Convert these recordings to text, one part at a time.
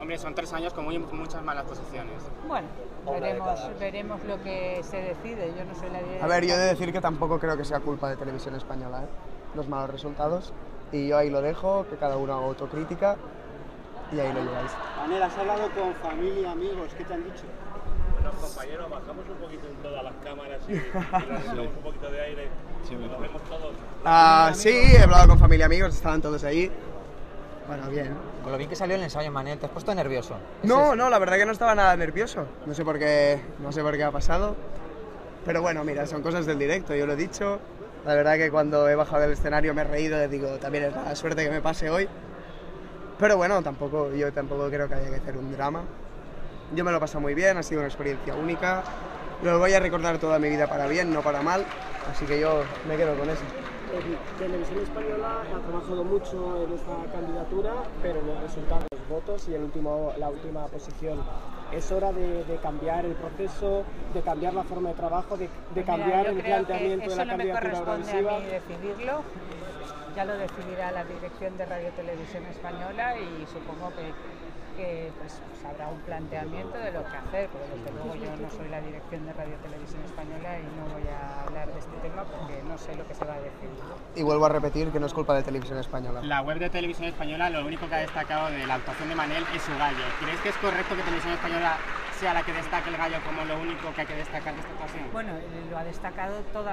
Hombre, son 3 años con muchas malas posiciones. Bueno, veremos lo que se decide. Yo no soy la directora. A ver, yo he de decir que tampoco creo que sea culpa de Televisión Española, los malos resultados. Y yo ahí lo dejo, que cada uno haga autocrítica y ahí lo lleváis. Manel, ¿has hablado con familia, amigos? ¿Qué te han dicho? Bueno, compañeros, bajamos un poquito en todas las cámaras y nos damos un poquito de aire. Nos vemos todos. Sí, he hablado con familia y amigos, estaban todos ahí. Bueno, bien. Con lo bien que salió el ensayo, Manel, ¿te has puesto nervioso? No, la verdad que no estaba nada nervioso. No sé por qué ha pasado. Pero bueno, mira, son cosas del directo, yo lo he dicho. La verdad que cuando he bajado del escenario me he reído, les digo, también es la suerte que me pase hoy. Pero bueno, yo tampoco creo que haya que hacer un drama. Yo me lo he pasado muy bien, ha sido una experiencia única. Lo voy a recordar toda mi vida para bien, no para mal. Así que yo me quedo con eso. Televisión Española ha trabajado mucho en esta candidatura, pero los resultados, los votos y la última posición. Es hora de cambiar el proceso, de cambiar la forma de trabajo, de cambiar el planteamiento de la candidatura Eurovisiva. A mí decidirlo, ya lo decidirá la dirección de Radio Televisión Española y supongo que pues habrá un planteamiento de lo que hacer, pero desde luego yo no soy la dirección de Radio Televisión Española y no voy a hablar de este tema porque no sé lo que se va a decir. Y vuelvo a repetir que no es culpa de Televisión Española. La web de Televisión Española lo único que ha destacado de la actuación de Manel es su gallo. ¿Crees que es correcto que Televisión Española sea la que destaque el gallo como lo único que hay que destacar de esta ocasión? Bueno, lo ha destacado todos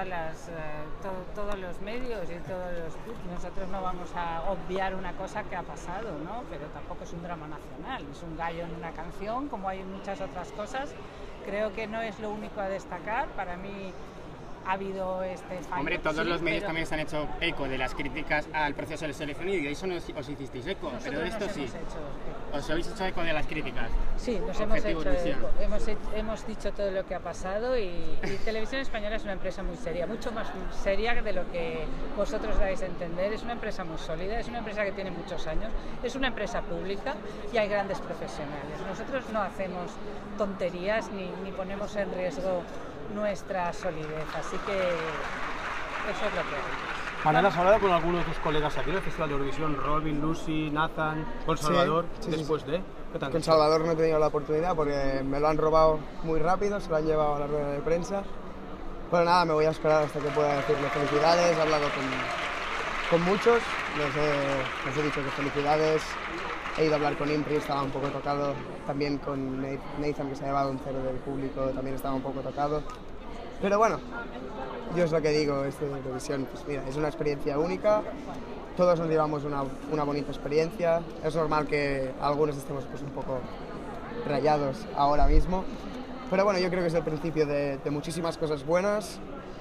los medios y todos los clubs. Nosotros no vamos a obviar una cosa que ha pasado, ¿no? Pero tampoco es un drama nacional, es un gallo en una canción, como hay muchas otras cosas. Creo que no es lo único a destacar. Para mí ha habido este fallo. Hombre, todos los medios también se han hecho eco de las críticas al proceso de selección y de eso no os hicisteis eco, pero de esto sí. ¿Os habéis hecho eco de las críticas? Sí, nos hemos hecho eco. Hemos dicho todo lo que ha pasado y Televisión Española es una empresa muy seria, mucho más seria de lo que vosotros dais a entender. Es una empresa muy sólida, es una empresa que tiene muchos años, es una empresa pública y hay grandes profesionales. Nosotros no hacemos tonterías ni ponemos en riesgo nuestra solidez, así que eso es lo que hay. Manel, ¿has hablado con algunos de tus colegas aquí en el Festival de Eurovisión? Robin, Lucy, Nathan, con Salvador, después de... ¿Qué tal? Con Salvador no he tenido la oportunidad porque me lo han robado muy rápido, se lo han llevado a la rueda de prensa. Pero nada, me voy a esperar hasta que pueda decirle felicidades, he hablado con muchos, les he dicho que felicidades. He ido a hablar con Impri, estaba un poco tocado, también con Nathan, que se ha llevado un 0 del público, también estaba un poco tocado. Pero bueno, yo es lo que digo, esta Eurovisión, pues mira, es una experiencia única, todos nos llevamos una bonita experiencia, es normal que algunos estemos pues un poco rayados ahora mismo, pero bueno, yo creo que es el principio de muchísimas cosas buenas,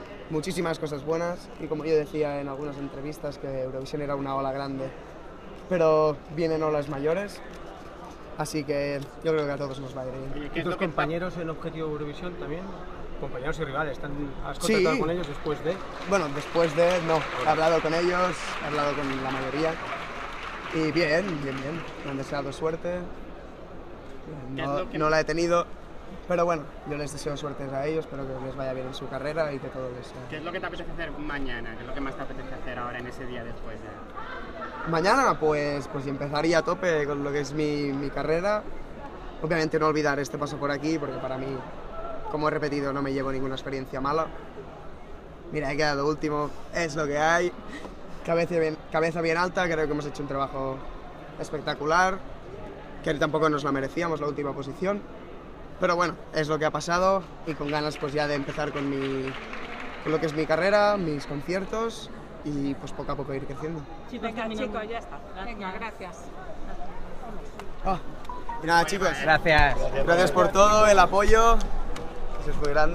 y como yo decía en algunas entrevistas, que Eurovisión era una ola grande, pero vienen olas mayores, así que yo creo que a todos nos va a ir bien. ¿Y tus compañeros en Objetivo Eurovisión también? Compañeros y rivales, ¿has contactado con ellos después de? Bueno, después de no, he hablado con ellos, he hablado con la mayoría y bien, me han deseado suerte, no la he tenido, pero bueno, yo les deseo suerte a ellos, espero que les vaya bien en su carrera y que todo les sea. ¿Qué es lo que te apetece hacer mañana? ¿Qué es lo que más te apetece hacer ahora en ese día después de...? Mañana pues empezaría a tope con lo que es mi carrera, obviamente no olvidar este paso por aquí porque para mí, como he repetido, no me llevo ninguna experiencia mala. Mira, he quedado último, es lo que hay, cabeza bien alta, creo que hemos hecho un trabajo espectacular, que tampoco nos la merecíamos la última posición, pero bueno, es lo que ha pasado y con ganas pues ya de empezar con lo que es mi carrera, mis conciertos y pues poco a poco ir creciendo. Venga, chicos, ya está. Venga, gracias. Y nada, chicos, Gracias. gracias por todo, el apoyo, eso es muy grande.